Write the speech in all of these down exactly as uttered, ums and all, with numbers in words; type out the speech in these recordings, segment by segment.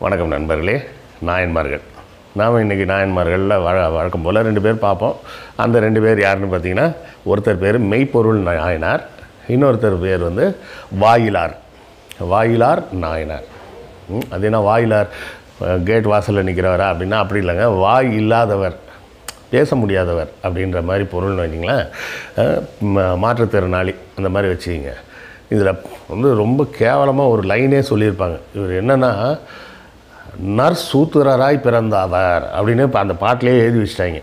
வணக்கம் நண்பர்களே. நாயன்மார்கள் நாம் இன்றைக்கி நாயன்மார்களில் வழ வழக்கம் போல் ரெண்டு பேர் பார்ப்போம். அந்த ரெண்டு பேர் யாருன்னு பார்த்தீங்கன்னா, ஒருத்தர் பேர் மெய்ப்பொருள் நாயனார், இன்னொருத்தர் பேர் வந்து வாயிலார். வாயிலார் நாயனார். அது என்ன வாயிலார்? கேட் வாசலில் நிற்கிறவரா அப்படின்னா அப்படி இல்லைங்க. வாய் இல்லாதவர், பேச முடியாதவர் அப்படின்ற மாதிரி பொருள்னு வச்சிங்களேன். மாற்றுத்திறனாளி அந்த மாதிரி வச்சுக்கிங்க. இதில் வந்து ரொம்ப கேவலமாக ஒரு லைனே சொல்லியிருப்பாங்க. இவர் என்னென்னா, நற்சூத்திரராய் பிறந்தவர் அப்படின்னு இப்போ அந்த பாட்டிலே எழுதி வச்சிட்டாங்க.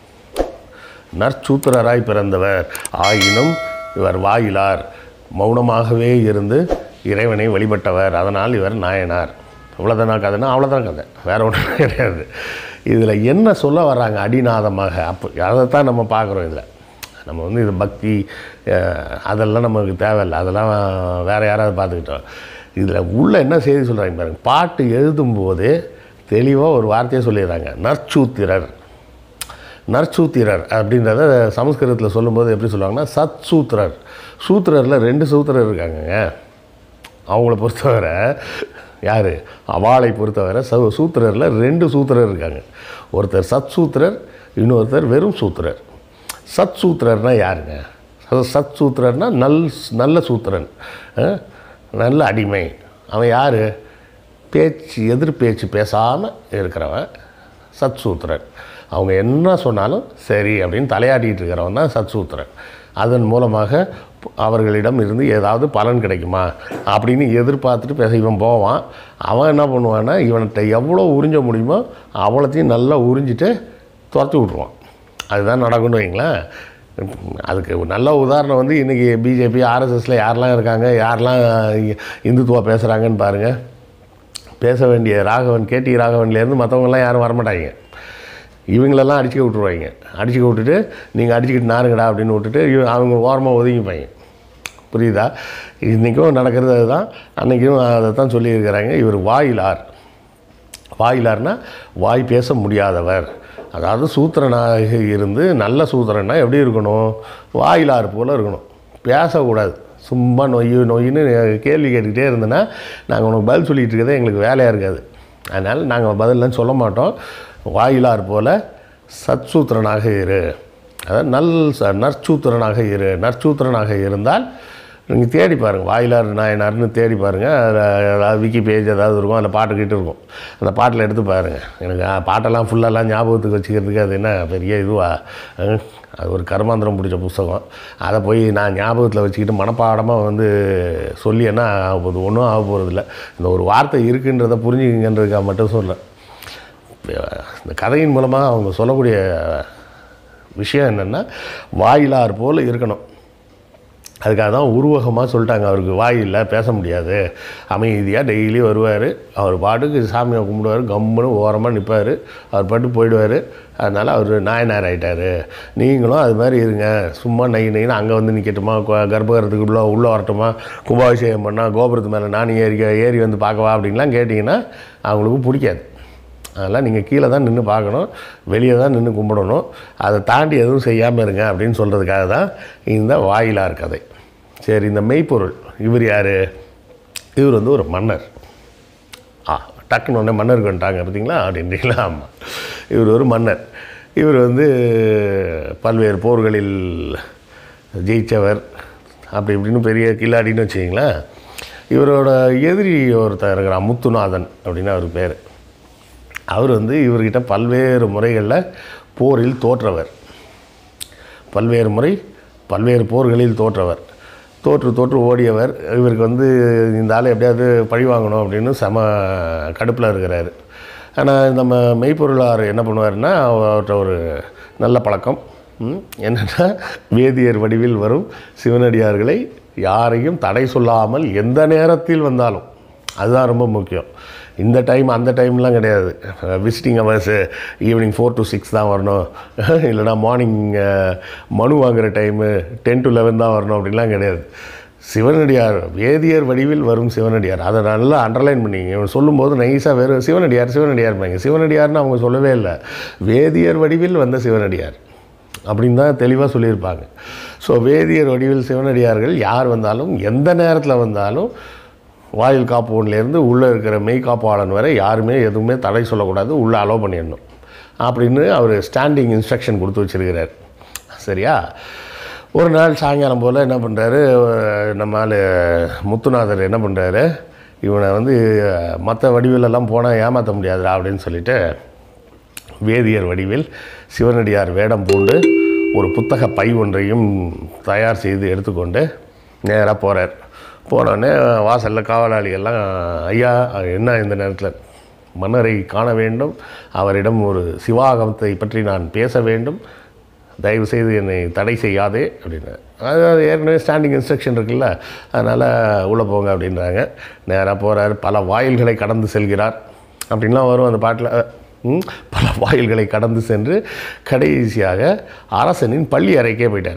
நற்சூத்திரராய் பிறந்தவர் ஆயினும் இவர் வாயிலார், மௌனமாகவே இருந்து இறைவனை வழிபட்டவர், அதனால் இவர் நாயனார். அவ்வளோதானா கதைன்னா அவ்வளோதான் கதை, வேறு ஒன்றும் கிடையாது. இதில் என்ன சொல்ல வர்றாங்க அடிநாதமாக, அப்போ அதைத்தான் நம்ம பார்க்குறோம். இதில் நம்ம வந்து இது பக்தி அதெல்லாம் நமக்கு தேவையில்லை, அதெல்லாம் வேறு யாராவது பார்த்துக்கிட்டோம். இதில் உள்ள என்ன செய்தி சொல்கிறாங்க பாருங்க. பாட்டு எழுதும்போது தெளிவாக ஒரு வார்த்தையை சொல்லிடுறாங்க, நற்சூத்திரர். நற்சூத்திரர் அப்படின்றத சமஸ்கிருதத்தில் சொல்லும்போது எப்படி சொல்லுவாங்கன்னா, சத் சூத்திரர். சூத்திரரில் ரெண்டு சூத்திரர் இருக்காங்கங்க. அவங்கள பொறுத்தவரை யார், அவளை பொறுத்தவரை ச சூத்திரரில் ரெண்டு சூத்திரர் இருக்காங்க. ஒருத்தர் சத் சூத்திரர், இன்னொருத்தர் வெறும் சூத்திரர். சத் சூத்திரர்னால் யாருங்க? சத் சூத்திரர்னால் நல் நல்ல சூத்திரன், நல்ல அடிமை. அவன் யார்? பேச்சு எதிர் பேச்சு பேசாமல் இருக்கிறவன் சத் சூத்திரன். அவங்க என்ன சொன்னாலும் சரி அப்படின்னு தலையாட்டிகிட்டு இருக்கிறவன் தான் சத் சூத்திரன். அதன் மூலமாக அவர்களிடம் இருந்து ஏதாவது பலன் கிடைக்குமா அப்படின்னு எதிர்பார்த்துட்டு பேச இவன் போவான். அவன் என்ன பண்ணுவான்னா, இவன்கிட்ட எவ்வளோ உறிஞ்ச முடியுமோ அவ்வளோத்தையும் நல்லா உறிஞ்சிட்டு துரத்தி விட்ருவான். அதுதான் நடக்கும்னு வைங்களேன். அதுக்கு நல்ல உதாரணம் வந்து இன்றைக்கி பிஜேபி ஆர்எஸ்எஸில் யாரெல்லாம் இருக்காங்க, யாரெல்லாம் இந்துத்துவா பேசுகிறாங்கன்னு பாருங்கள். பேச வேண்டிய ராகவன், கேடி ராகவன்லேருந்து மற்றவங்களாம் யாரும் வரமாட்டாங்க. இவங்களெல்லாம் அடிச்சுக்க விட்ருவாங்க. அடிச்சுக்க விட்டுட்டு நீங்கள் அடிச்சுக்கிட்டு நாருங்கடா அப்படின்னு விட்டுட்டு அவங்க ஓரமாக ஒதுங்கிப்பாங்க. புரியுதா? இன்றைக்கும் நடக்கிறது அதுதான், அன்றைக்கும் அதை தான் சொல்லியிருக்கிறாங்க. இவர் வாயிலார். வாயிலார்னால் வாய் பேச முடியாதவர். அதாவது சூத்திரனாக இருந்து நல்ல சூத்திரன்னா எப்படி இருக்கணும்? வாயிலார் போல் இருக்கணும், பேசக்கூடாது. சும்மா நொய்யு நொய்யுன்னு கேள்வி கேட்டுக்கிட்டே இருந்தேன்னா நாங்கள் உனக்கு பதில் சொல்லிகிட்டு இருக்கிறதே எங்களுக்கு வேலையாக இருக்காது. அதனால் நாங்கள் பதிலெலாம் சொல்ல மாட்டோம். வாயிலார் போல் சத்சூத்திரனாக இரு, அதாவது நல் நற்சூத்திரனாக இரு. நற்சூத்திரனாக இருந்தால் நீங்கள் தேடி பாருங்கள், வாயிலார் நாயனார்னு தேடி பாருங்கள். அதில் விக்கி பேஜ் ஏதாவது இருக்கும், அதில் பாட்டுக்கிட்டு இருக்கும். அந்த பாட்டில் எடுத்து பாருங்கள். எனக்கு பாட்டெல்லாம் ஃபுல்லெல்லாம் ஞாபகத்துக்கு வச்சுக்கிறதுக்கு அது என்ன பெரிய இதுவாக, அது ஒரு கர்மாந்திரம் பிடிச்ச புஸ்தகம். அதை போய் நான் ஞாபகத்தில் வச்சுக்கிட்டு மனப்பாடமாக வந்து சொல்லி என்ன ஆக போகுது? ஒன்றும் ஆக போகிறதில்ல. இந்த ஒரு வார்த்தை இருக்குன்றதை புரிஞ்சுக்கிங்கன்றதுக்காக மட்டும் சொல்ல. இந்த கதையின் மூலமாக அவங்க சொல்லக்கூடிய விஷயம் என்னென்னா, வாயிலார் போல் இருக்கணும். அதுக்காக தான் உருவகமாக சொல்லிட்டாங்க. அவருக்கு வாய் இல்லை, பேச முடியாது, அமைதியாக டெய்லி வருவார். அவர் பாட்டுக்கு சாமியை கும்பிடுவார், கம்முன்னு ஓரமாக நிற்பார், அவர் பாட்டு போயிடுவார். அதனால் அவர் நாயனார் ஆகிட்டார். நீங்களும் அது மாதிரி இருங்க. சும்மா நை நைன்னு அங்கே வந்து நிற்கட்டுமா, கர்ப்பகிரகத்துக்கு உள்ளே உள்ளே வரட்டுமா, கும்பாபிஷேகம் பண்ணால் கோபுரத்து மேலே நானும் ஏறி ஏறி வந்து பார்க்கவா அப்படின்லாம் கேட்டிங்கன்னா அவங்களுக்கு பிடிக்காது. அதெல்லாம் நீங்கள் கீழே தான் நின்று பார்க்கணும், வெளியே தான் நின்று கும்பிடணும். அதை தாண்டி எதுவும் செய்யாமல் இருங்க அப்படின்னு சொல்கிறதுக்காக தான் இந்த வாயிலார் கதை. சரி, இந்த மெய்ப்பொருள் இவர் யார்? இவர் வந்து ஒரு மன்னர். ஆ டக்குன்னு ஒன்றே மன்னருக்கு வந்துட்டாங்க பார்த்தீங்களா அப்படின்றீங்களா? ஆமாம், இவர் ஒரு மன்னர். இவர் வந்து பல்வேறு போர்களில் ஜெயித்தவர், அப்படி இப்படின்னு பெரிய கில்லாடின்னு வச்சுக்கிங்களேன். இவரோட எதிரி ஒருத்தர் இருக்கிறான், முத்துநாதன் அப்படின்னு அவர் பேர். அவர் வந்து இவர்கிட்ட பல்வேறு முறைகளில் போரில் தோற்றவர். பல்வேறு முறை பல்வேறு போர்களில் தோற்றவர். தோற்று தோற்று ஓடியவர். இவருக்கு வந்து இந்த ஆள் எப்படியாவது பழி வாங்கணும் அப்படின்னு செம கடுப்பில் இருக்கிறாரு. ஆனால் நம்ம மெய்ப்பொருளார் என்ன பண்ணுவார்னா, அவர்கிட்ட ஒரு நல்ல பழக்கம் என்னென்னா, வேதியர் வடிவில் வரும் சிவனடியார்களை யாரையும் தடை சொல்லாமல் எந்த நேரத்தில் வந்தாலும், அதுதான் ரொம்ப முக்கியம். இந்த டைம் அந்த டைம்லாம் கிடையாது. Visiting hours evening four to six தான் வரணும், இல்லைனா மார்னிங் மனு வாங்குகிற டைமு டென் டு லெவன் தான் வரணும் அப்படின்லாம் கிடையாது. சிவனடியார், வேதியர் வடிவில் வரும் சிவனடியார், அதை நல்லா அண்டர்லைன் பண்ணிங்க. இவன் சொல்லும்போது நைஸாக வெறும் சிவனடியார் சிவனடியார் பாங்க. சிவனடியார்னு அவங்க சொல்லவே இல்லை, வேதியர் வடிவில் வந்த சிவனடியார் அப்படின்னு தான் தெளிவாக சொல்லியிருப்பாங்க. ஸோ வேதியர் வடிவில் சிவனடியார்கள் யார் வந்தாலும் எந்த நேரத்தில் வந்தாலும் வாயில் காப்பவன்லேருந்து உள்ளே இருக்கிற மெய் காப்பாளன் வரை யாருமே எதுவுமே தடை சொல்லக்கூடாது, உள்ளே அலோவ் பண்ணிடணும் அப்படின்னு அவர் ஸ்டாண்டிங் இன்ஸ்ட்ரக்ஷன் கொடுத்து வச்சுருக்கிறார். சரியா? ஒரு நாள் சாயங்காலம் போல் என்ன பண்ணுறாரு, நம்ம ஆள் முத்துநாதர் என்ன பண்ணுறாரு, இவனை வந்து மற்ற வடிவிலெல்லாம் போனால் ஏமாற்ற முடியாதுடா அப்படின்னு சொல்லிட்டு வேதியர் வடிவில் சிவனடியார் வேடம் பூண்டு ஒரு புத்தக பை ஒன்றையும் தயார் செய்து எடுத்துக்கொண்டு நேராக போகிறார். போனோடனே வாசலில் காவலாளிகள்லாம், ஐயா என்ன இந்த நேரத்தில், மன்னரை காண வேண்டும், அவரிடம் ஒரு சிவாகமத்தை பற்றி நான் பேச வேண்டும், தயவு செய்து என்னை தடை செய்யாதே அப்படின்னு. அது ஏற்கனவே ஸ்டாண்டிங் இன்ஸ்ட்ரக்ஷன் இருக்குல்ல, அதனால் உள்ளே போங்க அப்படின்றாங்க. நேராக போகிறார். பல வாயில்களை கடந்து செல்கிறார் அப்படின்லாம் வரும் அந்த பாட்டில். பல வாயில்களை கடந்து சென்று கடைசியாக அரசனின் பள்ளி அறைக்கே போயிட்டார்.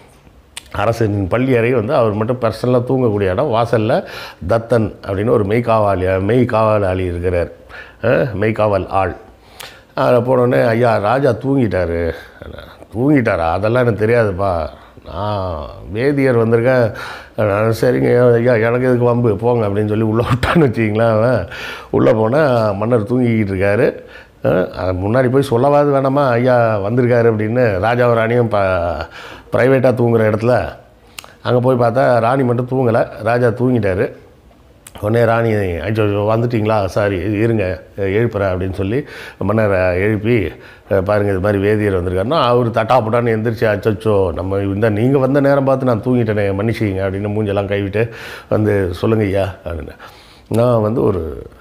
அரசனின் பள்ளி அறை வந்து அவர் மட்டும் பர்சனலாக தூங்கக்கூடிய இடம். வாசலில் தத்தன் அப்படின்னு ஒரு மெய்காவாலி மெய்காவலாளி இருக்கிறார், மெய்காவல் ஆள். அதில் போனோடனே, ஐயா ராஜா தூங்கிட்டார். தூங்கிட்டாரா? அதெல்லாம் எனக்கு தெரியாதுப்பா, நான் வேதியர் வந்திருக்கேன். சரிங்க ஐயா, எனக்கு இதுக்கு வம்பு, போங்க அப்படின்னு சொல்லி உள்ளே விட்டான்னு வச்சிங்களேன். அவன் உள்ளே போனால் மன்னர் தூங்கிக்கிட்டு இருக்காரு. முன்னாடி போய் சொல்லவாது வேணாமா, ஐயா வந்திருக்காரு அப்படின்னு. ராஜாவை ராணியும் ப ப்ரைவேட்டாக தூங்குகிற இடத்துல அங்கே போய் பார்த்தா ராணி மட்டும் தூங்கலை, ராஜா தூங்கிட்டார். உடனே ராணி, அச்சோ வந்துட்டிங்களா, சாரி இருங்க எழுப்புறேன் அப்படின்னு சொல்லி மன்னரை எழுப்பி, பாருங்கள் இது மாதிரி வேதியர் வந்திருக்காருன்னா அவர் தட்டாப்புட்டான்னு எந்திரிச்சு, அச்சோ நம்ம இந்த நீங்கள் வந்த நேரம் பார்த்து நான் தூங்கிட்டேனே மன்னிச்சிங்க அப்படின்னு மூஞ்செல்லாம் கைவிட்டு வந்து, சொல்லுங்க ஐயா அப்படின்னு. நான் வந்து ஒரு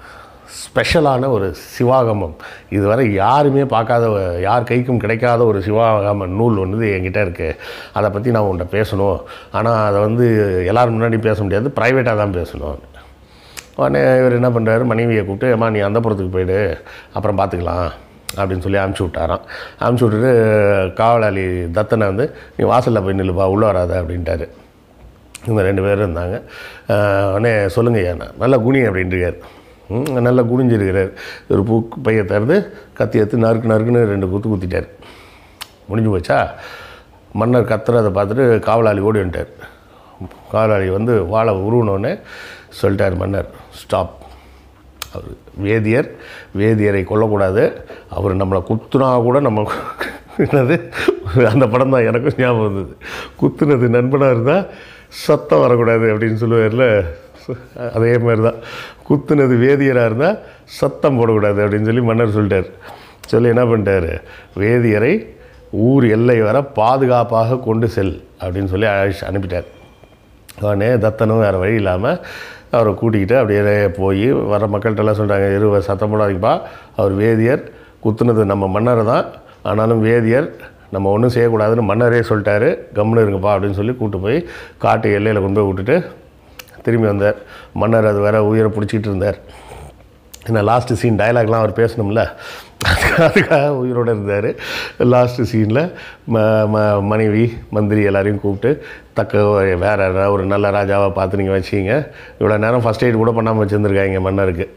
ஸ்பெஷலான ஒரு சிவாகமம், இதுவரை யாருமே பார்க்காத, யார் கைக்கும் கிடைக்காத ஒரு சிவாகம நூல் வந்து என்கிட்ட இருக்குது, அதை பற்றி நான் உன்கிட்ட பேசணும். ஆனால் அதை வந்து எல்லோரும் முன்னாடி பேச முடியாது, ப்ரைவேட்டாக தான் பேசணும். உடனே இவர் என்ன பண்ணுறாரு, மனைவியை கூப்பிட்டு, அம்மா நீ அந்த புறத்துக்கு போயிடு, அப்புறம் பார்த்துக்கலாம் அப்படின்னு சொல்லி அனுப்பிச்சி விட்டாராம். அனுப்பிச்சி விட்டுட்டு காவலாளி தத்தனை வந்து, நீ வாசலில் போய் நில்லுப்பா, உள்ளே வராத அப்படின்ட்டாரு. இவங்க ரெண்டு பேரும் இருந்தாங்க. உடனே சொல்லுங்க ஐயா, நல்லா குனி அப்படின்ட்டுருக்கார். நல்லா குனிஞ்சிருக்கிறார். ஒரு பூ பையை திறந்து கத்தி எடுத்து நறுக்கு நறுக்குன்னு ரெண்டு குத்து குத்திட்டார். முடிஞ்சு போச்சா? மன்னர் கத்துறதை பார்த்துட்டு காவலாளி ஓடி வந்துட்டார். காவலாளி வந்து வாழை உருவினோடனே சொல்லிட்டார் மன்னர், ஸ்டாப், அவர் வேதியர், வேதியரை கொல்லக்கூடாது, அவர் நம்மளை குத்துனா கூட நம்ம என்னது அந்த படம் தான் எனக்கும் ஞாபகம் வந்தது. குத்துனது நண்பனாக இருந்தால் சத்தம் வரக்கூடாது அப்படின்னு சொல்லுவார்ல, அதே மாதிரி தான் குத்துனது வேதியராக இருந்தால் சத்தம் போடக்கூடாது அப்படின்னு சொல்லி மன்னர் சொல்லிட்டார். சொல்லி என்ன பண்ணிட்டார், வேதியரை ஊர் எல்லை வர பாதுகாப்பாக கொண்டு செல் அப்படின்னு சொல்லி அழைச்சி அனுப்பிட்டார். உடனே தத்தனும் வேறு வழி இல்லாமல் அவரை கூட்டிக்கிட்டு அப்படியே போய் வர மக்கள்கிட்டலாம் சொல்கிறாங்க, இருவ சத்தம் போடாதீங்கப்பா, அவர் வேதியர், குத்துனது நம்ம மன்னரை தான், ஆனாலும் வேதியர் நம்ம ஒன்றும் செய்யக்கூடாதுன்னு மன்னரே சொல்லிட்டாரு, கம்முன்னு இருங்கப்பா அப்படின்னு சொல்லி கூப்பிட்டு போய் காட்டு எல்லையில் கொண்டு போய் விட்டுட்டு திரும்பி வந்தார். மன்னர் அது வேறு உயிரை பிடிச்சிக்கிட்டு இருந்தார். ஏன்னா லாஸ்ட்டு சீன் டைலாக்லாம் அவர் பேசணும்ல, அதுக்காக உயிரோடு இருந்தார். லாஸ்ட்டு சீனில் ம ம மனைவி மந்திரி எல்லாரையும் கூப்பிட்டு, தக்க வேறு ஒரு நல்ல ராஜாவாக பார்த்து நீங்கள் வச்சிங்க, இவ்வளோ நேரம் ஃபஸ்ட் எய்ட் கூட பண்ணாமல் வச்சுருந்துருக்காங்க மன்னருக்கு.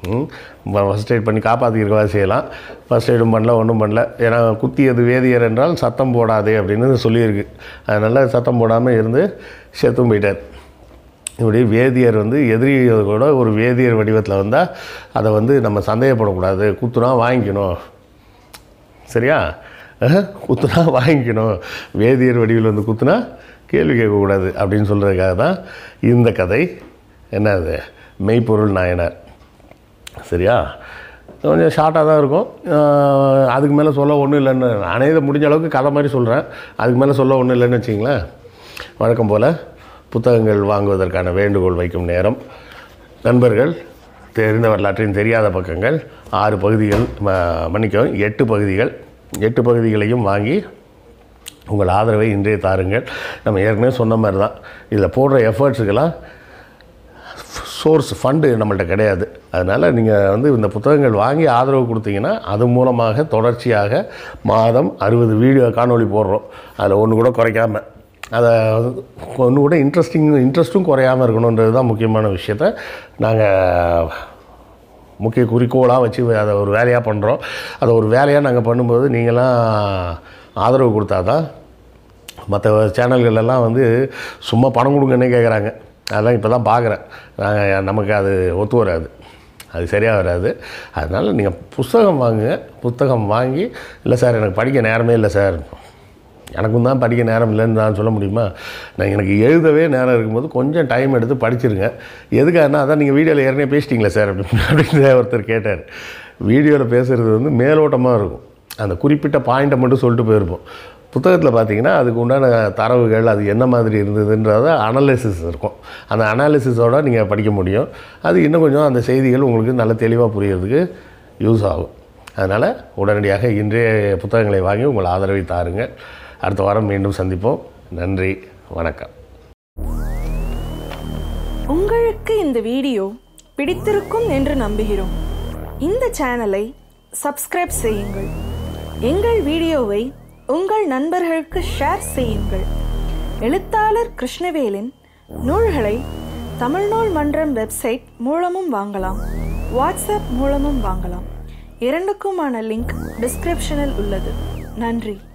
ஃபஸ்ட் எய்ட் பண்ணி காப்பாற்றிக்கிறவா செய்யலாம், ஃபஸ்ட் எய்டும் பண்ணல, ஒன்றும் பண்ணல. ஏன்னா குத்தியது வேதியர் என்றால் சத்தம் போடாதே அப்படின்னு சொல்லியிருக்கு. அதனால் சத்தம் போடாமல் இருந்து செத்தும் போயிட்டார். இப்படி வேதியர் வந்து எதிரி கூட ஒரு வேதியர் வடிவத்தில் வந்தால் அதை வந்து நம்ம சந்தேகப்படக்கூடாது, குத்துனா வாங்கிக்கணும், சரியா? குத்துனா வாங்கிக்கணும், வேதியர் வடிவில் வந்து குத்துனா கேள்வி கேட்கக்கூடாது அப்படின்னு சொல்கிறதுக்காக தான் இந்த கதை. என்னது, மெய்ப்பொருள் நாயனார். சரியா? கொஞ்சம் ஷார்ட்டாக தான் இருக்கும், அதுக்கு மேலே சொல்ல ஒன்றும் இல்லைன்னு, நானே இதை முடிஞ்ச அளவுக்கு கதை மாதிரி சொல்கிறேன், அதுக்கு மேலே சொல்ல ஒன்றும் இல்லைன்னு வச்சிங்களேன். வழக்கம் போல் புத்தகங்கள் வாங்குவதற்கான வேண்டுகோள் வைக்கும் நேரம். நண்பர்கள், தெரிந்த வரலாற்றின் தெரியாத பக்கங்கள் ஆறு பகுதிகள், ம மன்னிக்கவும் எட்டு பகுதிகள், எட்டு பகுதிகளையும் வாங்கி உங்கள் ஆதரவை இன்றே தாருங்கள். நம்ம ஏற்கனவே சொன்ன மாதிரி தான், இதில் போடுற எஃபர்ட்ஸுக்கெல்லாம் சோர்ஸ் ஃபண்டு நம்மள்கிட்ட கிடையாது. அதனால் நீங்கள் வந்து இந்த புத்தகங்கள் வாங்கி ஆதரவு கொடுத்தீங்கன்னா அது மூலமாக தொடர்ச்சியாக மாதம் அறுபது வீடியோ காணொளி போடுறோம். அதில் ஒன்று கூட குறைக்காமல், அதை ஒன்று கூட இன்ட்ரெஸ்டிங் இன்ட்ரெஸ்ட்டும் குறையாமல் இருக்கணுன்றது தான் முக்கியமான விஷயத்த நாங்கள் முக்கிய குறிக்கோளாக வச்சு அதை ஒரு வேலையாக பண்ணுறோம். அதை ஒரு வேலையாக நாங்கள் பண்ணும்போது நீங்களாம் ஆதரவு கொடுத்தா தான். மற்ற சேனல்களெல்லாம் வந்து சும்மா பணம் கொடுங்கன்னே கேட்குறாங்க. அதெல்லாம் இப்போ தான் பார்க்குறேன். நாங்கள் நமக்கு அது ஒத்து வராது, அது சரியாக வராது. அதனால் நீங்கள் புத்தகம் வாங்குங்க. புத்தகம் வாங்கி, இல்லை சார் எனக்கு படிக்க நேரமே இல்லை சார், எனக்கும் தான் படிக்க நேரம் இல்லைன்னு நான் சொல்ல முடியுமா? நான் எனக்கு எழுதவே நேரம் இருக்கும்போது கொஞ்சம் டைம் எடுத்து படிச்சிருங்க. எதுக்காகனா அதான் நீங்கள் வீடியோவில் ஏற்கனவே பேசிட்டீங்களா சார் அப்படின்னு அப்படின்னு ஒருத்தர் கேட்டார். வீடியோவில் பேசுகிறது வந்து மேலோட்டமாக இருக்கும், அந்த குறிப்பிட்ட பாயிண்ட்டை மட்டும் சொல்லிட்டு போயிருப்போம். புத்தகத்தில் பார்த்தீங்கன்னா அதுக்கு உண்டான தரவுகள், அது என்ன மாதிரி இருந்ததுன்றத அனாலிசிஸ் இருக்கும். அந்த அனாலிசிஸோடு நீங்கள் படிக்க முடியும். அது இன்னும் கொஞ்சம் அந்த செய்திகள் உங்களுக்கு நல்ல தெளிவாக புரியறதுக்கு யூஸ் ஆகும். அதனால் உடனடியாக இன்றைய புத்தகங்களை வாங்கி உங்கள் ஆதரவை தாருங்க. அடுத்த வாரம் மீண்டும் சந்திப்போம். நன்றி, வணக்கம். உங்களுக்கு இந்த வீடியோ பிடித்திருக்கும் என்று நம்புகிறோம். இந்த சேனலை சப்ஸ்கிரைப் செய்யுங்கள். எங்கள் வீடியோவை உங்கள் நண்பர்களுக்கு ஷேர் செய்யுங்கள். எழுத்தாளர் கிருஷ்ணவேலின் நூல்களை தமிழ்நூல் மன்றம் வெப்சைட் மூலமும் வாங்கலாம், வாட்ஸ்அப் மூலமும் வாங்கலாம். இரண்டுக்குமான லிங்க் டிஸ்கிரிப்ஷனில் உள்ளது. நன்றி.